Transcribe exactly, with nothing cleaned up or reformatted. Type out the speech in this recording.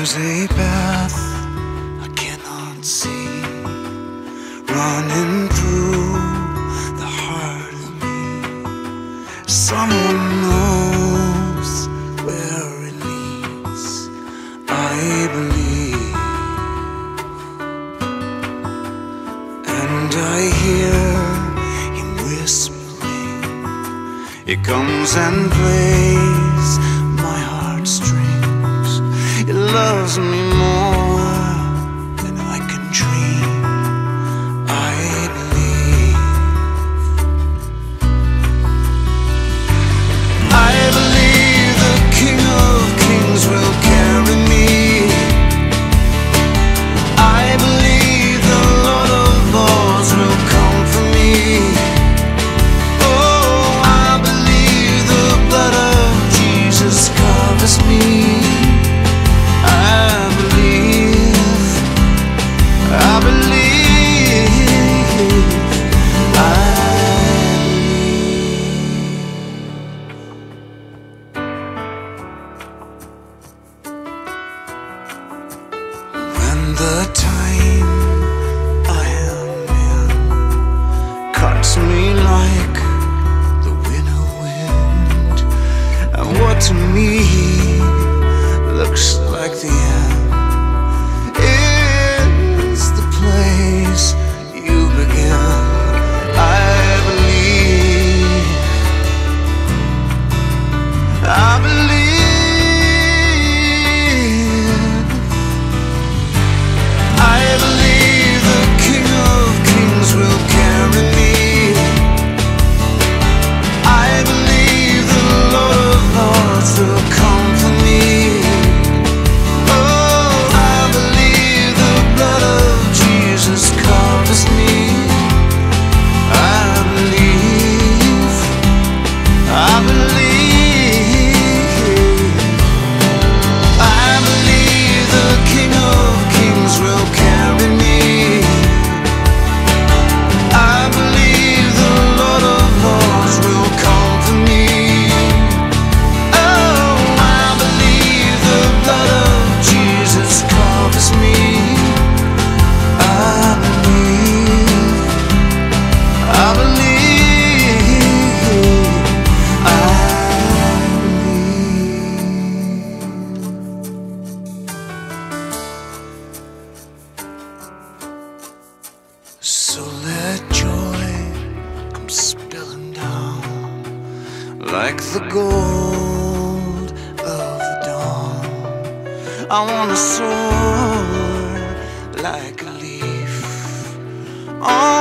There's a path I cannot see, running through the heart of me. Someone knows where it leads, I believe. And I hear him whispering. It comes and plays my heartstrings. It loves me more than I can dream, I believe. I believe the King of Kings will carry me. I believe the Lord of Lords will come for me. Oh, I believe the blood of Jesus covers me. I believe, I believe. When the time I am in cuts me like the winter wind, and what to me looks like the end you begin. I believe, I believe, I believe the King of Kings will carry me. I believe the Lord of Lords will come for me. Oh, I believe the blood of Jesus covers me. I believe, I believe, I believe the King of Kings will carry me. I believe the Lord of Lords will come for me. Oh, I believe the blood of Jesus covers me. I believe, I believe, I believe. So let joy come spilling down like the gold of the dawn. I wanna soar like a leaf on